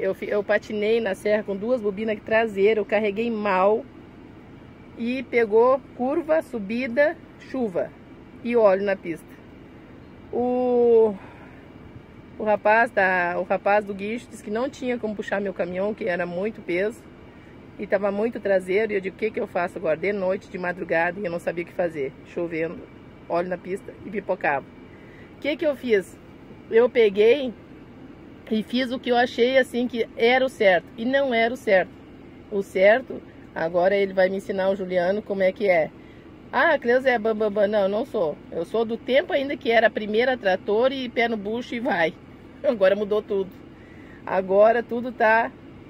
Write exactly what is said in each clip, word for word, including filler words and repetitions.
eu, eu patinei na serra com duas bobinas traseiras, eu carreguei mal e pegou curva, subida, chuva e óleo na pista. O, o, rapaz da, o rapaz do guincho disse que não tinha como puxar meu caminhão, que era muito peso e estava muito traseiro. E eu digo, o que, que eu faço agora? De noite, de madrugada, e eu não sabia o que fazer, chovendo, óleo na pista e pipocava. O que, que eu fiz? Eu peguei e fiz o que eu achei assim que era o certo, e não era o certo. O certo, agora ele vai me ensinar, o Juliano, como é que é. Ah, Cleusa é bambambam. Não, eu não sou. Eu sou do tempo ainda que era a primeira trator e pé no bucho e vai. Agora mudou tudo. Agora tudo tá...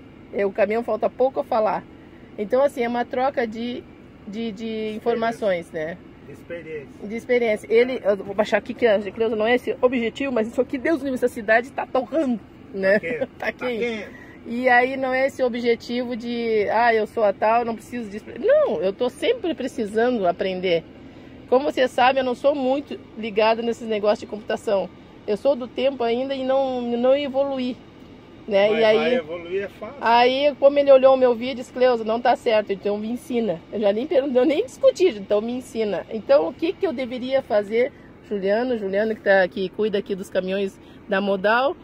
O caminhão falta pouco a falar. Então, assim, é uma troca de, de, de informações, né? De experiência. De experiência. Ele... Eu vou baixar aqui que a Cleusa não é esse objetivo, mas isso aqui, Deus livre, essa cidade tá torrando, né? Tá quente. E aí não é esse objetivo de, ah, eu sou a tal, não preciso disso. Não, eu tô sempre precisando aprender. Como você sabe, eu não sou muito ligada nesses negócios de computação. Eu sou do tempo ainda e não, não evoluí. Né? Mas e aí, vai evoluir é fácil. Aí, como ele olhou o meu vídeo, disse, Cleusa, não tá certo, então me ensina. Eu já nem perguntei, nem discuti, então me ensina. Então, o que, que eu deveria fazer? Juliano, Juliano que, tá, que cuida aqui dos caminhões da Modal.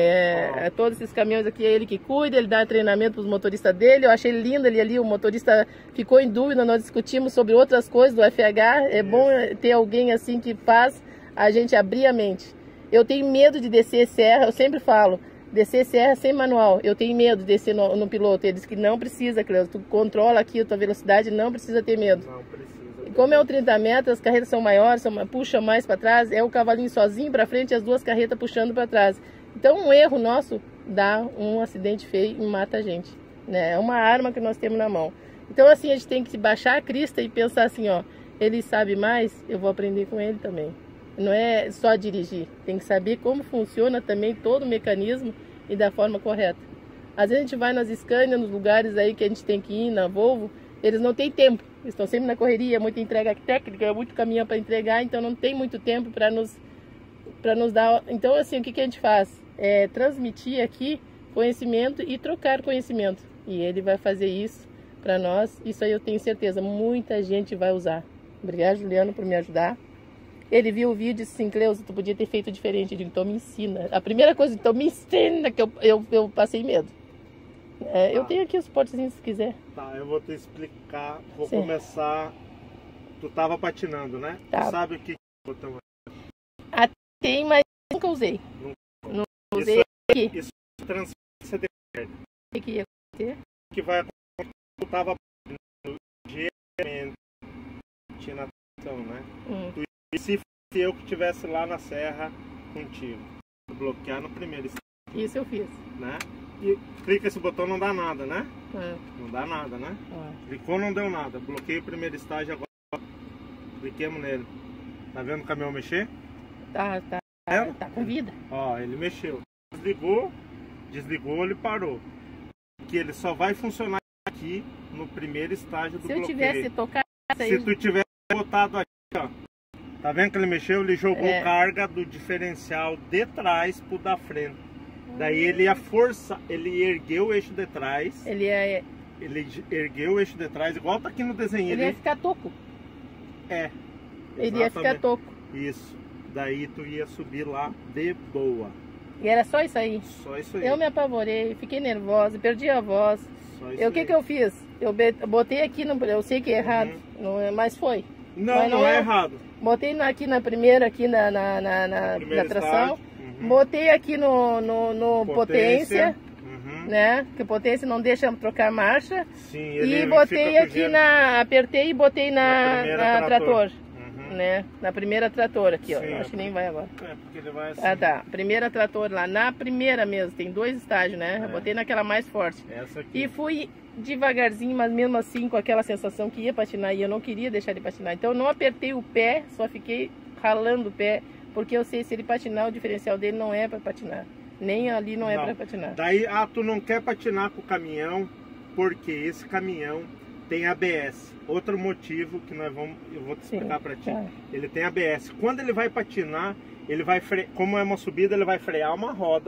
É, oh. Todos esses caminhões aqui é ele que cuida, ele dá treinamento para os motoristas dele. Eu achei lindo ele ali, o motorista ficou em dúvida, nós discutimos sobre outras coisas do F H. É Isso. bom ter alguém assim que faz a gente abrir a mente. Eu tenho medo de descer serra, eu sempre falo, descer serra sem manual. Eu tenho medo de descer no, no piloto. Ele disse que não precisa, Cleusa, tu controla aqui a tua velocidade, não precisa ter medo. Não precisa. E como é o trinta metros, as carretas são maiores, são, puxa mais para trás, é o cavalinho sozinho para frente e as duas carretas puxando para trás. Então, um erro nosso dá um acidente feio e mata a gente, né? É uma arma que nós temos na mão. Então, assim, a gente tem que baixar a crista e pensar assim, ó, ele sabe mais, eu vou aprender com ele também. Não é só dirigir, tem que saber como funciona também todo o mecanismo e da forma correta. Às vezes a gente vai nas Scania, nos lugares aí que a gente tem que ir, na Volvo, eles não têm tempo, eles estão sempre na correria, muita entrega técnica, muito caminhão para entregar, então não tem muito tempo para nos, para nos dar. Então, assim, o que, que a gente faz? É transmitir aqui conhecimento e trocar conhecimento. E ele vai fazer isso para nós. Isso aí eu tenho certeza, muita gente vai usar. Obrigada, Juliano, por me ajudar. Ele viu o vídeo e disse assim, Cleusa, tu podia ter feito diferente. Eu digo, então me ensina. A primeira coisa, então me ensina, que eu, eu, eu passei medo. É, tá. Eu tenho aqui os suportezinhos se quiser. Tá, eu vou te explicar. Vou Sim. começar. Tu tava patinando, né? Tá. Tu sabe o que é o botão? Ah, tem, mas nunca usei. Nunca. Não usei isso, aqui. Isso é transferência de perna. O que ia acontecer? O que vai acontecer? Tu tava patinando geralmente na atenção, né? Hum. Tu, e se eu que estivesse lá na serra contigo, bloquear no primeiro estágio. Isso eu fiz. Né? E clica esse botão, não dá nada, né? Ah. Não dá nada, né? Ah. Clicou, não deu nada. Bloqueei o primeiro estágio, agora cliquemos nele. Tá vendo o caminhão mexer? Tá, tá, é? tá com vida. Ó, ele mexeu. Desligou, desligou, ele parou. Que ele só vai funcionar aqui no primeiro estágio do Se eu bloqueio. tivesse tocado Se aí... tu tivesse botado aqui, ó. Tá vendo que ele mexeu? Ele jogou é. carga do diferencial de trás pro da frente. Daí ele ia forçar, ele ergueu o eixo de trás. Ele ia... Ele ergueu o eixo de trás, igual tá aqui no desenho. Ele ele ia ficar toco. É. Ele ia ficar toco. Isso. Daí tu ia subir lá de boa. E era só isso aí? Só isso aí. Eu me apavorei, fiquei nervosa, perdi a voz. Só isso eu, o que aí. que eu fiz? Eu botei aqui, no, eu sei que é errado, uhum. não é, mas foi. Não, mas não, não é, é errado. Botei na, aqui na primeira, aqui na, na, na, na, na tração. Uhum. Botei aqui no, no, no potência, potência uhum. né? Que potência não deixa trocar marcha. Sim, ele e botei aqui na... Apertei e botei na, na, na trator. trator. Uhum. Né? Na primeira trator aqui, ó. Acho que nem vai agora. É, porque ele vai assim. Ah, tá. Primeira trator lá. Na primeira mesmo, tem dois estágios, né? É. Eu botei naquela mais forte. Essa aqui. E fui devagarzinho, mas mesmo assim com aquela sensação que ia patinar e eu não queria deixar ele patinar. Então eu não apertei o pé, só fiquei ralando o pé, porque eu sei se ele patinar, o diferencial dele não é para patinar. Nem ali não, não. é para patinar. Daí, ah, tu não quer patinar com o caminhão, porque esse caminhão tem A B S. Outro motivo que nós vamos, eu vou te explicar para ti. Tá. Ele tem A B S. Quando ele vai patinar, ele vai fre... como é uma subida, ele vai frear uma roda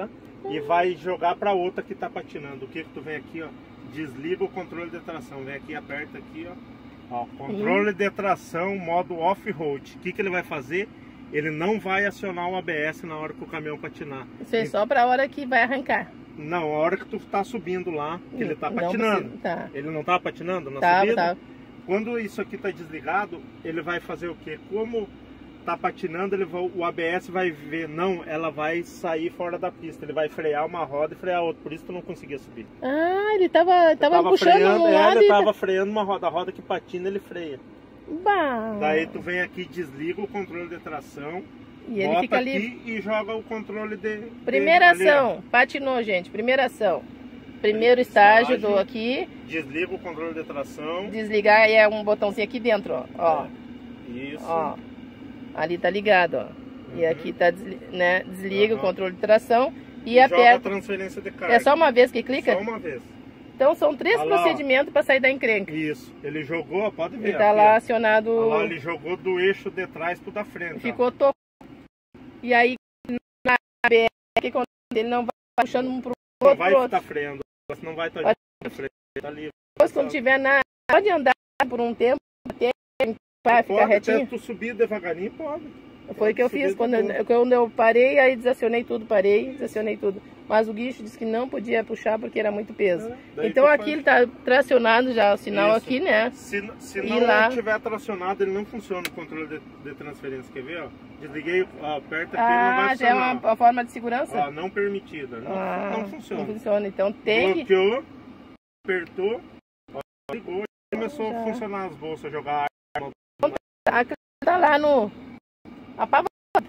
e vai jogar para outra que tá patinando. O que que tu vem aqui, ó? Desliga o controle de tração. Vem aqui, aperta aqui, ó. Ó, controle de tração, modo off-road. O que que ele vai fazer? Ele não vai acionar o A B S na hora que o caminhão patinar. Isso é só para a hora que vai arrancar. Não, a hora que tu tá subindo lá, que ele tá patinando. Não, tá. Ele não tá patinando na tá, subida? Tá. Quando isso aqui tá desligado, ele vai fazer o quê? Como tá patinando, ele vai, o A B S vai ver, não, ela vai sair fora da pista. Ele vai frear uma roda e frear outra, por isso tu não conseguia subir. Ah, ele tava, tava, tava puxando freando, um é, lado ele e... tava freando uma roda, a roda que patina ele freia. Bah. Daí tu vem aqui, desliga o controle de tração, e ele bota fica aqui ali e joga o controle de... Primeira de, ação, ali. Patinou, gente, primeira ação. Primeiro estágio do aqui. Desliga o controle de tração. Desligar é um botãozinho aqui dentro, ó. ó. É. Isso. Ó. Ali tá ligado, ó. Uhum. E aqui tá, né, desliga uhum. o controle de tração e, e aperta. Joga a transferência de carga. É só uma vez que clica? Só uma vez. Então são três ah lá, procedimentos para sair da encrenca. Isso. Ele jogou, pode ver. Ele tá aqui, lá acionado. Ah lá, ele jogou do eixo de trás pro da frente. Ficou tocando. E aí na A B S, quando ele não vai puxando um pro outro. Não vai estar freando. Você não vai estar tá freando. Tá livre. Depois, quando tiver na. Pode andar por um tempo até vai ficar retinho. Até tu subir devagarinho, pode. Foi o que eu fiz quando eu, quando eu parei, aí desacionei tudo, parei, desacionei tudo. Mas o guincho disse que não podia puxar porque era muito peso. É, então aqui faz... ele está tracionado já, o sinal Isso. aqui, né? Se, se não lá... tiver tracionado, ele não funciona o controle de, de transferência. Quer ver? Ó? Desliguei, ó, aperta aqui, ah, ele não vai funcionar. Ah, já é uma, uma forma de segurança? Ó, não permitida. Não, ah, não funciona. Não funciona, então tem Bloqueou, apertou, ó, ligou e começou já. a funcionar as bolsas, jogar arma. Tá lá no... Apavorado.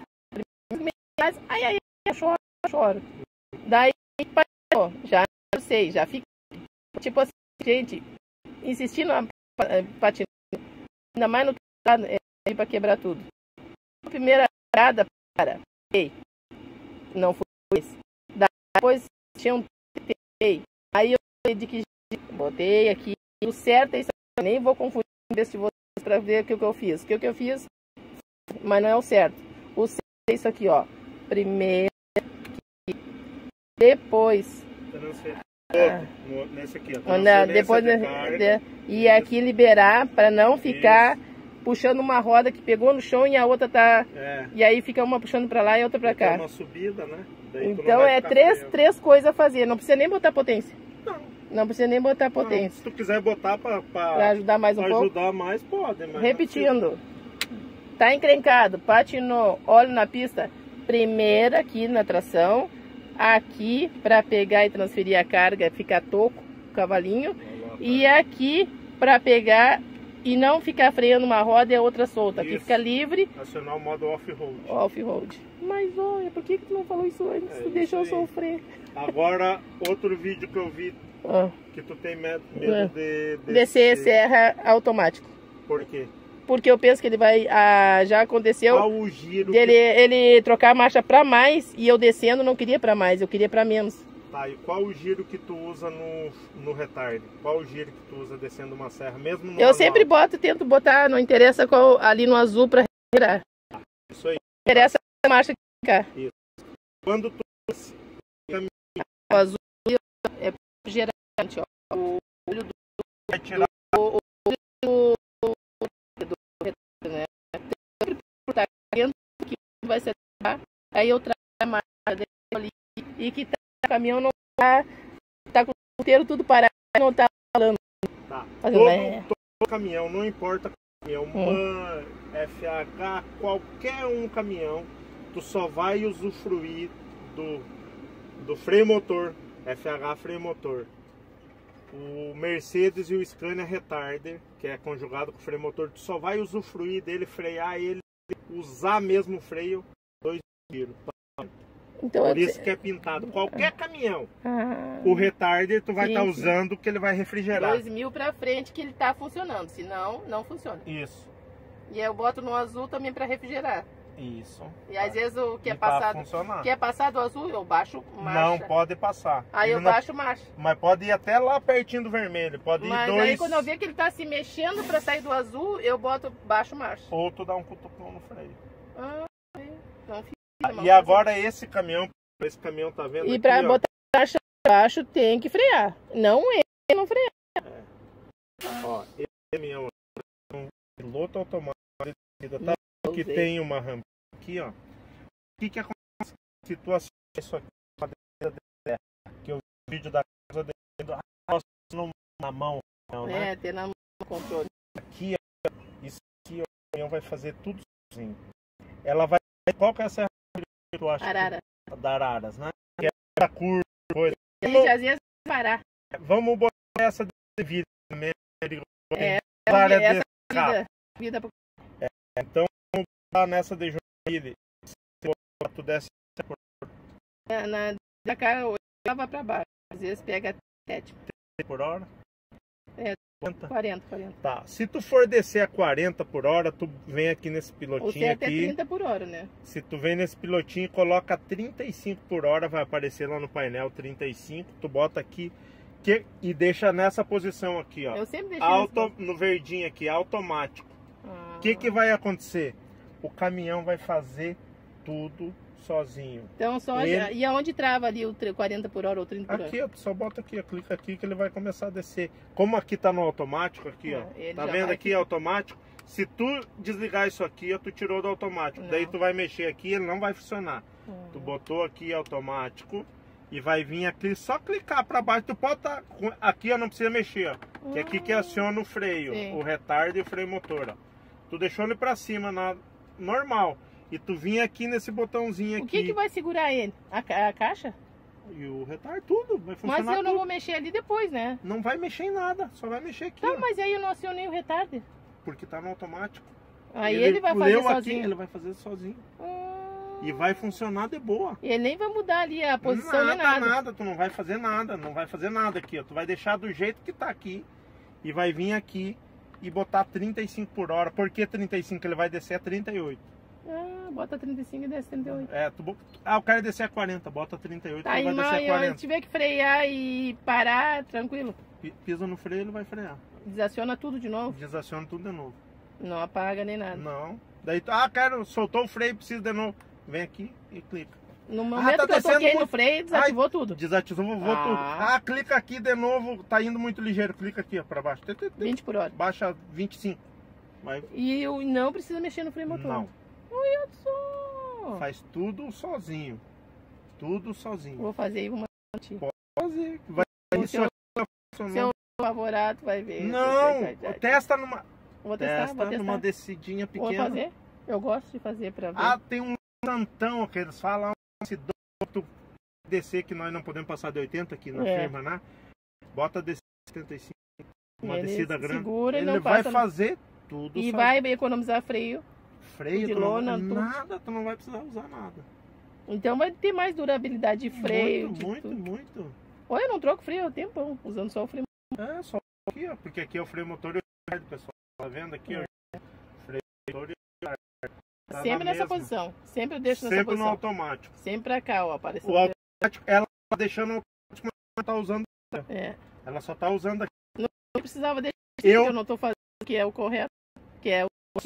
Ai, ai, eu choro, eu choro. Daí, já não sei, já fica. Tipo assim, gente, insistindo a patinar, ainda mais no lado, é pra quebrar tudo. A primeira parada, para, ei, não foi esse. Depois tinha um ei. Aí eu falei de que botei aqui, o certo é isso, eu nem vou confundir desse de vocês pra ver o que eu fiz. O que eu fiz, mas não é o certo. O certo é isso aqui, ó. Primeiro, aqui. Depois. Ah, nesse aqui, ó. Não, depois de, de, e aqui liberar para não ficar isso. puxando uma roda que pegou no chão e a outra tá. É. E aí fica uma puxando para lá e outra para cá. É uma subida, né? Daí então é três, três coisas a fazer. Não precisa nem botar potência. Não. Não precisa nem botar potência. Não, se tu quiser botar para ajudar mais um pouco. ajudar mais, pode. Mas repetindo. Tá encrencado, patinou, óleo na pista. Primeiro aqui na tração, aqui para pegar e transferir a carga, ficar toco o cavalinho, e aqui para pegar e não ficar freando uma roda e a outra solta, aqui fica livre. Acionar o modo off-road. Off-road. Mas olha, por que que tu não falou isso antes? É, tu deixou eu sofrer. Agora, outro vídeo que eu vi, ah. que tu tem medo, medo ah. de, de descer serra automático. Por quê? Porque eu penso que ele vai, ah, já aconteceu Qual o giro dele, que... ele trocar a marcha para mais e eu descendo não queria para mais, eu queria para menos. Tá, e qual o giro que tu usa no, no retard? Qual o giro que tu usa descendo uma serra, mesmo no Eu manual? sempre boto, tento botar, não interessa qual, ali no azul para girar. Isso aí. Não interessa a marcha que ficar. Isso. Quando tu... O azul é gerante, ó. O olho do... Vai tirar... O olho do... Né? Tá dentro que vai ser, aí eu trago a marcha ali e que tá, o caminhão não tá, tá com o inteiro tudo parado, não tá falando. Tá. Fazendo, todo, é. todo caminhão, não importa caminhão, hum. MAN, F H, qualquer um caminhão, tu só vai usufruir do, do freio motor, F H freio motor. O Mercedes e o Scania Retarder, que é conjugado com o freio motor, tu só vai usufruir dele, frear ele, usar mesmo o freio, dois giros. Então, Por isso que é pintado. Qualquer caminhão, ah, o Retarder tu vai estar tá usando que ele vai refrigerar. dois mil pra frente que ele tá funcionando, senão não funciona. Isso. E eu boto no azul também para refrigerar. Isso. E às vezes o que é tá passado, que é passado azul, eu baixo marcha. Não pode passar. Aí ele eu não... baixo marcha. Mas pode ir até lá pertinho do vermelho, pode Mas ir dois. aí quando eu ver que ele tá se mexendo para sair do azul, eu boto baixo marcha. Ou tu dá um cutucão no freio. Ah, não fica. E agora esse caminhão esse caminhão tá vendo E aqui, pra ó. botar a marcha abaixo tem que frear. Não é não frear. É. Ó, esse caminhão é um piloto automático. Tá Não que sei. tem uma rampa aqui, ó. O que que acontece se tu assistir isso aqui que eu vi o vídeo da casa dele, na mão, não, né? É, ter na mão o controle. Aqui, ó, isso aqui, ó, o caminhão vai fazer tudo sozinho. Ela vai. Qual que é essa que tu acha? Arara. Que, da Araras, né? Que é a curva, coisa. Ele já ia parar. Vamos botar essa de vida mesmo. É, área essa desse vida, vida pra... é, então vamos botar nessa de Joinville. Se botar, tu desce por na, na da cara, leva pra baixo. Às vezes pega sete. por hora. É, quarenta. quarenta, quarenta. Tá. Se tu for descer a quarenta por hora, tu vem aqui nesse O pilotinho certo é aqui. trinta por hora, né? Se tu vem nesse pilotinho e coloca trinta e cinco por hora, vai aparecer lá no painel trinta e cinco. Tu bota aqui que, e deixa nessa posição aqui, ó. Eu sempre deixei Auto, nesse... no verdinho aqui, automático. O Ah. que que vai acontecer? O caminhão vai fazer tudo sozinho. Então só... Ele- E aonde trava ali o tre- quarenta por hora ou trinta por Aqui, hora? ó, tu só bota aqui, ó, clica aqui que ele vai começar a descer. Como aqui tá no automático, aqui, ó. Ah, ele Tá já vendo vai aqui, ficar- automático? Se tu desligar isso aqui, ó, tu tirou do automático. Não. Daí tu vai mexer aqui, ele não vai funcionar. Hum. Tu botou aqui automático e vai vir aqui, só clicar para baixo. Tu pode tá com- aqui, ó, não precisa mexer, ó. Que é aqui que aciona o freio, Sim. o retardo e o freio motor, ó. Tu deixou ele para cima na normal e tu vinha aqui nesse botãozinho O aqui. que que vai segurar ele? A, ca- a caixa? E o retardo tudo, vai funcionar Mas eu não tudo. vou mexer ali depois, né? Não vai mexer em nada, só vai mexer aqui, Tá, ó, mas aí eu não acionei o retardo. porque tá no automático. Aí ele, vai fazer leu aqui, sozinho. ele vai fazer sozinho. Hum. E vai funcionar de boa. E ele nem vai mudar ali a posição nada, nem nada. nada, tu não vai fazer nada, não vai fazer nada aqui, ó. Tu vai deixar do jeito que tá aqui e vai vir aqui e botar trinta e cinco por hora. Por que trinta e cinco? Ele vai descer a trinta e oito. Ah, bota trinta e cinco e desce trinta e oito. É, tu... bo- Ah, eu quero descer a quarenta, bota trinta e oito, Tá, ele e vai descer a se quarenta. tiver que frear e parar, tranquilo. Pi- Pisa no freio, ele vai frear. Desaciona tudo de novo. Desaciona tudo de novo. Não apaga nem nada. Não. Daí, tu- ah, quero, soltou o freio, preciso de novo. Vem aqui e clica. No Ah, momento tá que eu descendo toquei no muito. freio, desativou tudo. Desativou vou Ah. tudo. Ah, clica aqui de novo, tá indo muito ligeiro. Clica aqui, ó, pra baixo. Tê, tê, tê. vinte por hora. Baixa vinte e cinco. Vai. E eu não precisa mexer no freio motor. Não. Olha só. Faz tudo sozinho. Tudo sozinho. Vou fazer aí uma ti. Fazer. Vai O isso seu- vai Seu funcionar. favorado vai ver. Não, Vai, vai, vai. testa numa, Vou testar, testa vou testar. numa descidinha Vou pequena. fazer. Eu gosto de fazer pra ver. Ah, tem um tantão que eles falam, se tu descer que nós não podemos passar de oitenta aqui na É. firma, né? Bota descer setenta e cinco, uma Ele descida grande. segura e Ele não vai passa no- fazer tudo E sozinho. vai economizar freio. freio, de tu não- lona, tudo. nada, tu não vai precisar usar nada. Então vai ter mais durabilidade de freio. muito, de muito, tudo. muito. Olha, eu não troco freio há tempão, usando só o freio. É, só aqui, ó, porque aqui é o freio motor e o retardo, pessoal. Tá vendo aqui, ó? Freio motor e o retardo. Tá na Sempre nessa mesma. posição. Sempre eu deixo nessa Sempre no posição. automático. Sempre pra cá, ó. Apareceu. O automático, ela tá deixando o automático, mas ela tá usando. É. Ela só tá usando aqui. Eu precisava deixar. Eu- Eu não tô fazendo o que é o correto. Que é o.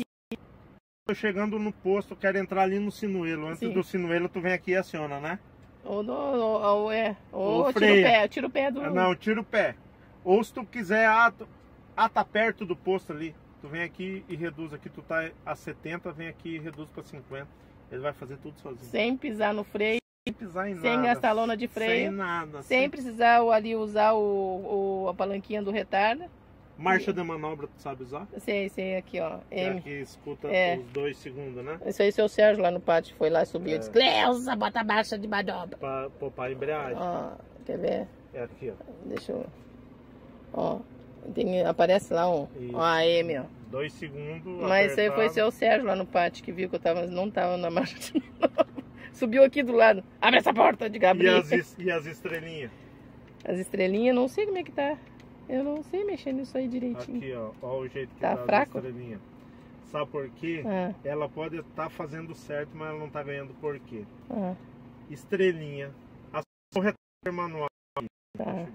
Tô chegando no posto, quero entrar ali no sinuelo. Antes Sim. do sinuelo, tu vem aqui e aciona, né? Ou, do, ou, ou é. Ou, Ou tira o freia. pé. Tira o pé do. Ah, não, tira o pé. Ou se tu quiser, ah, tu, ah, tá perto do posto ali. Tu vem aqui e reduz aqui. Tu tá a setenta, vem aqui e reduz pra cinquenta. Ele vai fazer tudo sozinho. Sem pisar no freio. Sem pisar em nada. Sem gastar lona de Sem freio. nada. Sem precisar o- ali usar o, o- a palanquinha do retardo. Marcha de manobra, tu sabe usar? Sei, sei, aqui, ó. Que é M. que escuta É. os dois segundos, né? Isso aí, seu Sérgio lá no pátio foi lá e subiu. É. Disse: Cleusa, bota a marcha de manobra. Pra poupar a embreagem. Ó, quer ver? É aqui, ó. Deixa eu. Ó, tem, aparece lá um. Isso. Ó, a M, ó. Dois segundos. Mas isso aí foi apertado. seu Sérgio lá no pátio que viu que eu tava, não tava na marcha de manobra. Subiu aqui do lado. Abre essa porta de E Gabriel. as, es- e as estrelinhas? As estrelinhas, não sei como é que tá. Eu não sei mexer nisso aí direitinho. Aqui, ó. Ó o jeito que Tá tá, fraco? as estrelinhas. Sabe por quê? Ah, Ela pode estar fazendo certo, mas ela não tá ganhando por quê? ah, Estrelinha. A o retardo manual tá.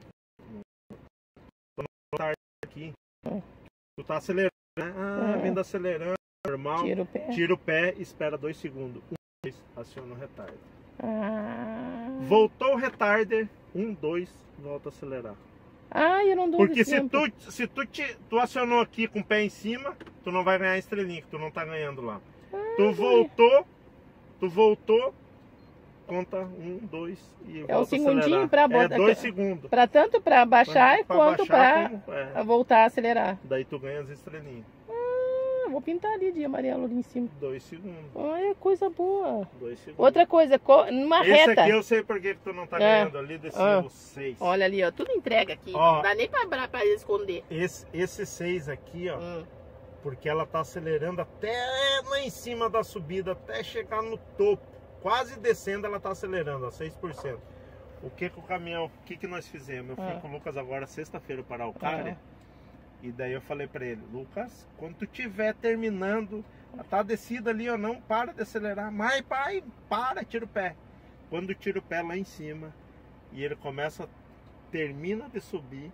aqui. Ah. Tu tá acelerando, né? Ah, Ah. vindo acelerando, normal. Tira o pé. Tira o pé, espera dois segundos. Um, dois, aciona o retardo. Ah, Voltou o retarder, um, dois, volta a acelerar. ah eu não dou Porque esse se tempo. tu, se tu, te, tu acionou aqui com o pé em cima, tu não vai ganhar a estrelinha, que tu não tá ganhando lá. Tu voltou, tu voltou, conta um, dois e volta É o segundinho a acelerar. pra É botar. dois segundos. Pra tanto pra baixar Pra quanto baixar, pra como- é. voltar a acelerar. Daí tu ganha as estrelinhas. Ah, vou pintar ali de amarelo ali em cima. Dois segundos. Olha, coisa boa. Dois segundos. Outra coisa, co- numa Esse reta. aqui eu sei por que que tu não tá É. ganhando ali desse Ah. o seis. Olha ali, ó, tudo entrega aqui. Ó. Não dá nem pra, pra, pra esconder. Esse, esse seis aqui, ó, Hum. porque ela tá acelerando até lá em cima da subida, até chegar no topo. Quase descendo, ela tá acelerando, ó, seis por cento. O que que o caminhão, o que que nós fizemos? Eu fui Ah. com o Lucas agora sexta-feira para a Araucária. E daí eu falei pra ele, Lucas, quando tu tiver terminando, tá a descida ali, ó, não para de acelerar. Mas, pai, para, tira o pé. Quando tira o pé lá em cima e ele começa, termina de subir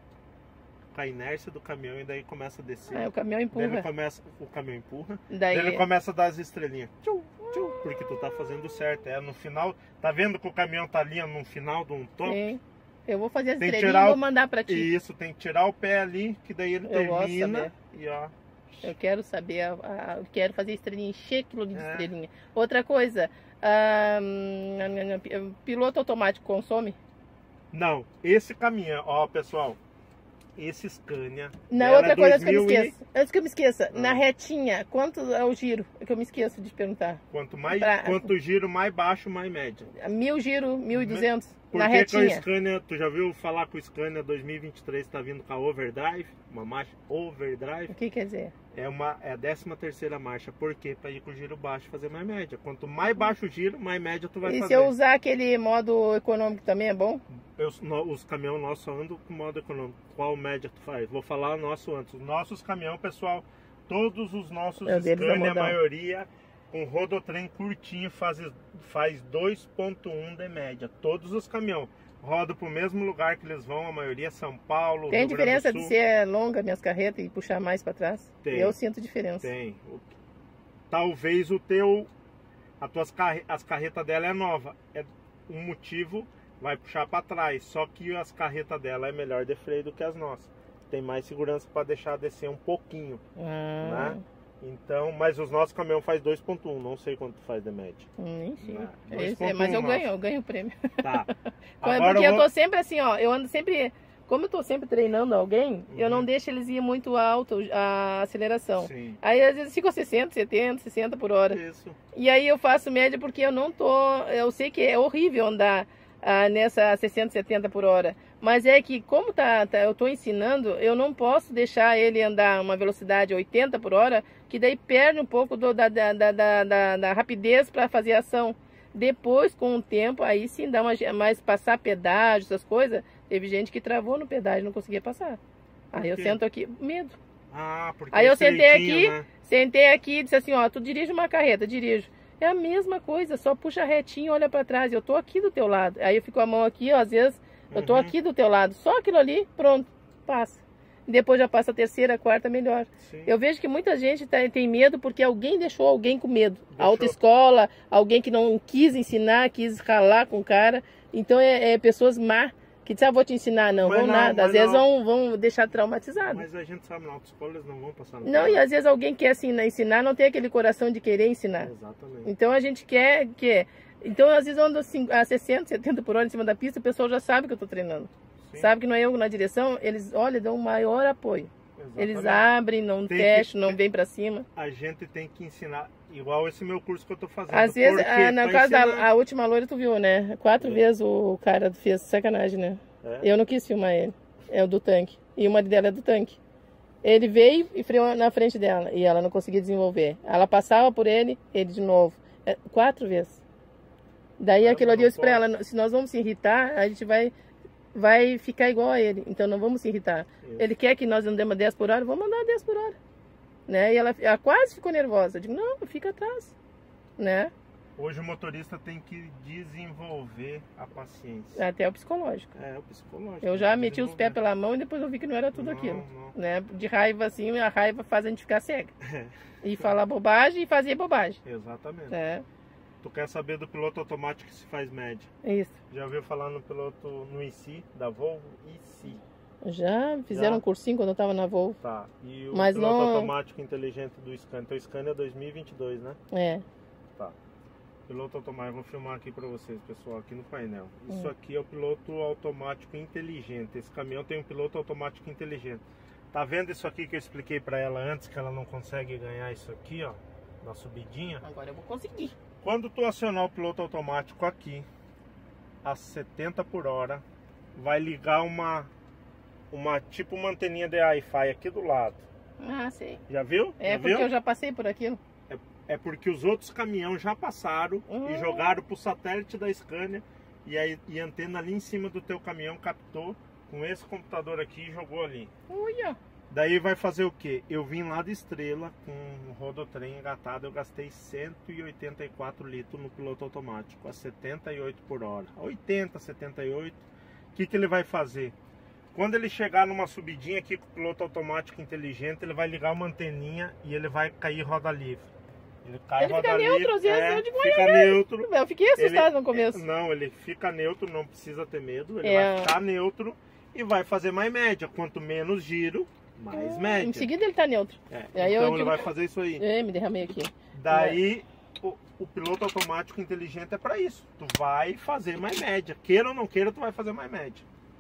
com a inércia do caminhão e daí começa a descer. Aí o caminhão Daí ele empurra. começa, o caminhão empurra. Daí, Daí ele começa a dar as estrelinhas. Tchum, tchum, porque tu tá fazendo certo. É no final, tá vendo que o caminhão tá ali ó, no final de um topo? Sim. Eu vou fazer as Tem que estrelinhas tirar e o- vou mandar pra ti. E isso, tem que tirar o pé ali, que daí ele Eu gosto de termina. saber. E ó. Eu quero saber, a- a- eu quero fazer estrelinha, encher aquilo de É. estrelinha. Outra coisa, ah, hum, piloto automático consome? Não, esse caminhão, ó pessoal, esse Scania. Não, era outra coisa antes que eu me dois mil e- esqueça. Antes que eu me esqueça, Ah. na retinha, quanto é o giro? É que eu me esqueço de perguntar. Quanto mais, Pra- quanto giro mais baixo, mais média. Mil giro, mil e duzentos Por na que que o retinha. Scania, tu já viu falar que o Scania dois mil e vinte e três tá vindo com a overdrive? Uma marcha overdrive? O que quer dizer? É, uma, é a décima terceira marcha. Por quê? Pra ir com o giro baixo e fazer mais média. Quanto mais baixo o giro, mais média tu vai E fazer. se eu usar aquele modo econômico também é bom? Eu- no- os caminhões nossos só andam com modo econômico. Qual média tu faz? Vou falar o nosso antes. Os nossos caminhões, pessoal, todos os nossos É, o deles é Scania, a modão. maioria, com rodotrem curtinho, faz, faz dois ponto um de média. Todos os caminhões. Rodam pro mesmo lugar que eles vão, a maioria é São Paulo, Tem Rio Grande diferença do de Sul. ser longa minhas carretas e puxar mais para trás? Tem. Eu sinto diferença. Tem. O- Talvez o teu, as tuas carre, as carretas dela é nova. É um motivo, vai puxar para trás. Só que as carretas dela é melhor de freio do que as nossas. Tem mais segurança para deixar descer um pouquinho, Ah, né? Então, mas os nossos caminhões faz dois ponto um, não sei quanto faz de média. nem sei. Não, Esse é, dois ponto um mas eu nosso. ganho, eu ganho o prêmio. Tá. Quando- Agora Porque eu, eu vou... tô sempre assim, ó, eu ando sempre, como eu tô sempre treinando alguém, eu não Uhum. deixo eles ir muito alto a aceleração. Sim. Aí às vezes fica sessenta, setenta, sessenta por hora. Isso. E aí eu faço média porque eu não tô, eu sei que é horrível andar ah, nessa sessenta, setenta por hora. Mas é que como tá, tá, eu tô ensinando, eu não posso deixar ele andar uma velocidade oitenta por hora, que daí perde um pouco do, da, da, da, da, da- da rapidez para fazer a ação. Depois, com o tempo, aí sim dá uma, mais passar pedágio, essas coisas. Teve gente que travou no pedágio, não conseguia passar. Aí eu quê? sento aqui, medo. Ah, porque Aí eu sentei estreitinho, aqui, né? Sentei aqui e disse assim, ó, tu dirige uma carreta, dirijo. É a mesma coisa, só puxa retinho, olha pra trás. Eu tô aqui do teu lado. Aí eu fico a mão aqui, ó, às vezes eu tô Uhum. aqui do teu lado. Só aquilo ali, pronto, passa. E depois já passa a terceira, a quarta, melhor. Sim. Eu vejo que muita gente tá- tem medo porque alguém deixou alguém com medo. A Deixou. autoescola, alguém que não quis ensinar, quis ralar com o cara. Então é, é pessoas má que dizem, ah, vou te ensinar. Não, Mas vão não, nada. Às mas vezes não. vão, vão deixar traumatizado. Mas a gente sabe, na autoescola eles não vão passar no Não, carro. e às vezes alguém quer assim, ensinar, não tem aquele coração de querer ensinar. Exatamente. Então a gente quer que. Então às vezes eu ando assim, a sessenta, setenta por hora em cima da pista, o pessoal já sabe que eu estou treinando. Sim, Sabe que não é eu na direção, eles, olha, dão um maior apoio. exatamente. Eles abrem, não Tem fecham, que- não vêm pra cima. A gente tem que ensinar, igual esse meu curso que eu tô fazendo. Às vezes, Por quê? ah, no Pra caso ensinar. da a última loira, tu viu, né? Quatro É. vezes o cara fez sacanagem, né? É? Eu não quis filmar ele. É o do tanque. E o marido dela é do tanque. Ele veio e freou na frente dela. E ela não conseguia desenvolver. Ela passava por ele, ele de novo. É, quatro vezes. Daí Ah, aquilo ali não eu disse pra pode. ela, se nós vamos se irritar, a gente vai, vai ficar igual a ele. Então não vamos se irritar. Isso. Ele quer que nós andemos a dez por hora, vamos andar a dez por hora. Né? E ela, ela quase ficou nervosa. Eu digo, não, fica atrás. Né? Hoje o motorista tem que desenvolver a paciência. Até o psicológico. É, o psicológico. Eu já tem que meti os pés desenvolver. pela mão e depois eu vi que não era tudo Não, aquilo. não. Né? De raiva assim, a raiva faz a gente ficar cega. É, E falar bobagem e fazer bobagem. exatamente. Né? Tu quer saber do piloto automático que se faz média? Isso. Já ouviu falar no piloto no I C, da Volvo? I C. Já fizeram Já. um cursinho quando eu tava na Volvo. Tá. E o Mas piloto não... automático inteligente do Scania? Teu Scania é dois mil e vinte e dois, né? É. Tá. Piloto automático, vou filmar aqui pra vocês, pessoal, aqui no painel. Isso Hum. aqui é o piloto automático inteligente. Esse caminhão tem um piloto automático inteligente. Tá vendo isso aqui que eu expliquei pra ela antes, que ela não consegue ganhar isso aqui, ó, na subidinha? Agora eu vou conseguir. Quando tu acionar o piloto automático aqui, a setenta por hora, vai ligar uma, uma tipo uma anteninha de Wi-Fi aqui do lado. Ah, sei. Já viu? É já porque viu? eu já passei por aquilo. É, é porque os outros caminhões já passaram Uhum. e jogaram pro satélite da Scania e, a, e a antena ali em cima do teu caminhão captou com esse computador aqui e jogou ali. Ui, ó. Daí vai fazer o que? Eu vim lá de Estrela com um rodotrem engatado, eu gastei cento e oitenta e quatro litros no piloto automático, a setenta e oito por hora. oitenta, setenta e oito. O que, que ele vai fazer? Quando ele chegar numa subidinha aqui com o piloto automático inteligente, ele vai ligar uma anteninha e ele vai cair roda livre. Ele cai Ele roda fica livre, neutro, às vezes é, eu digo, fica "Olha, neutro. Eu fiquei assustado Ele- no começo. Não, ele fica neutro, não precisa ter medo. Ele É. vai ficar neutro e vai fazer mais média. Quanto menos giro, mais Em média. seguida ele tá neutro. É, E aí eu então ele digo- vai fazer isso aí. É, me derramei aqui. Daí o, o piloto automático inteligente é para isso. Tu vai fazer mais média. Queira ou não queira, tu vai fazer mais média.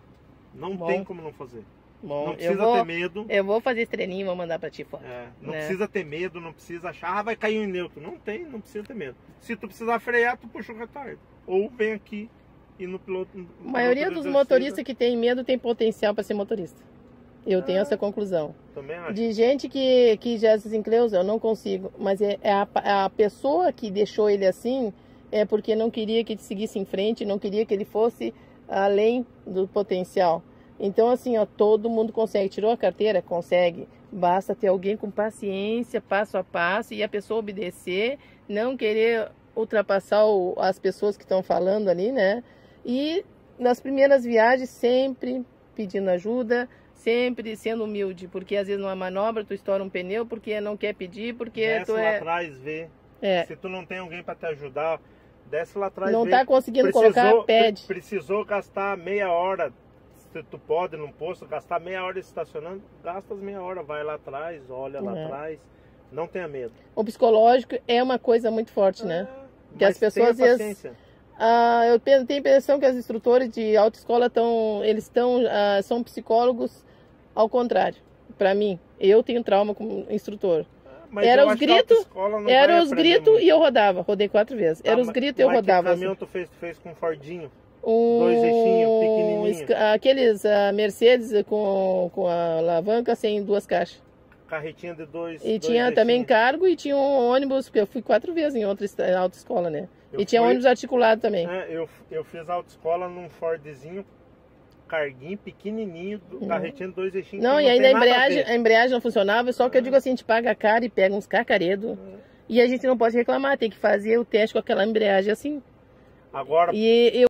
Não Bom. tem como não fazer. Bom, não eu precisa vou, ter medo. eu vou fazer esse treininho e vou mandar pra ti fora. É, não né? precisa ter medo, não precisa achar, ah, vai cair em neutro. Não tem, não precisa ter medo. Se tu precisar frear, tu puxa o retardo. Ou vem aqui e no piloto. no A maioria piloto dos de motoristas descida. que tem medo tem potencial para ser motorista. Eu tenho Ah. essa conclusão. Também acho. De gente que, que já se encleusa, eu não consigo. Mas é, é a, a pessoa que deixou ele assim é porque não queria que ele seguisse em frente, não queria que ele fosse além do potencial. Então, assim, ó, todo mundo consegue. Tirou a carteira? Consegue. Basta ter alguém com paciência, passo a passo, e a pessoa obedecer, não querer ultrapassar o, as pessoas que estão falando ali, né? E nas primeiras viagens, sempre pedindo ajuda, sempre sendo humilde, porque às vezes numa manobra tu estoura um pneu porque não quer pedir, porque Desce tu lá é... atrás, vê. é Se tu não tem alguém para te ajudar, desce lá atrás, não vê. tá conseguindo colocar, pede. pre- Precisou gastar meia hora. Se tu pode num posto gastar meia hora estacionando, gasta as meia hora, vai lá atrás, olha lá É. atrás. Não tenha medo. O psicológico é uma coisa muito forte, né? É, Que as mas tenha pessoas, às vezes, paciência. Ah, eu pe- tenho a impressão que os instrutores de autoescola estão, eles estão, ah, são psicólogos ao contrário. Para mim, eu tenho trauma como instrutor. Mas era eu os acho que a gritos, autoescola não Era vai os aprender gritos muito. e eu rodava. Rodei quatro vezes. Era Ah, os mas- gritos e eu mas rodava. Que caminhão assim. tu fez? Tu fez com Fordinho? Um, Dois eixinhos pequenininhos. esca- Aqueles ah, Mercedes com, com a alavanca sem duas caixas. Carretinha de dois. E dois tinha também eixinhos. cargo e tinha um ônibus, porque eu fui quatro vezes em outra esta- autoescola, né? Eu e tinha fui- ônibus articulado também. É, eu, eu fiz a autoescola num Fordzinho, carguinho, pequenininho, do- Uhum. carretinha de dois eixinhos. Não, que e ainda a tem nada embreagem, ver. a embreagem não funcionava, só que eu digo assim, a gente paga caro e pega uns cacaredo. E a gente não pode reclamar, tem que fazer o teste com aquela embreagem assim. Agora, E eu